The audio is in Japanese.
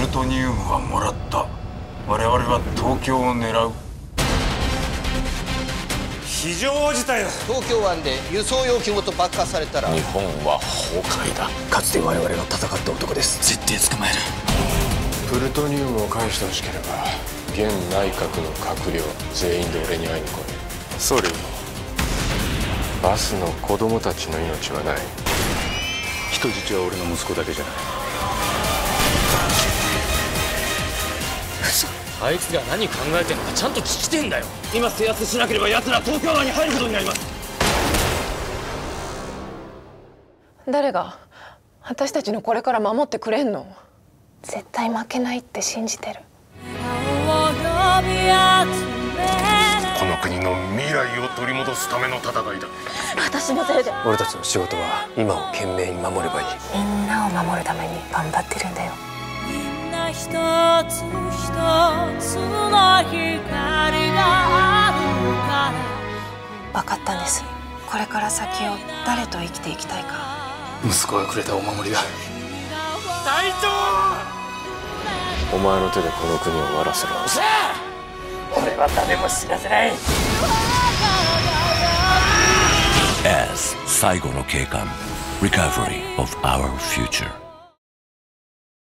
トニウムはもらった。我々は東京を狙う。 非常事態だ。 東京湾で輸送用機ごと爆破されたら日本は崩壊だ。 かつて我々が戦った男です。 絶対捕まえる。 プルトニウムを返してほしければ現内閣の閣僚全員で俺に会いに来い。総理、バスの子供たちの命はない。人質は俺の息子だけじゃない。 嘘。 あいつが何考えてるのかちゃんと聞きてんだよ。今制圧しなければ奴ら東京湾に入ることになります。 誰が私たちのこれから守ってくれんの？絶対負けないって信じてる。 この国の未来を取り戻すための戦いだ。 私のせいで。 俺たちの仕事は今を懸命に守ればいい。 みんなを守るために頑張ってるんだよ。 みんな一つ一つの光があるから分かったんです。これから先を誰と生きていきたいか。 息子がくれたお守りだ。 隊長！ お前の手でこの国を終わらせろ。 俺は誰も死なせない。 As 最後の警官 Recovery of Our Future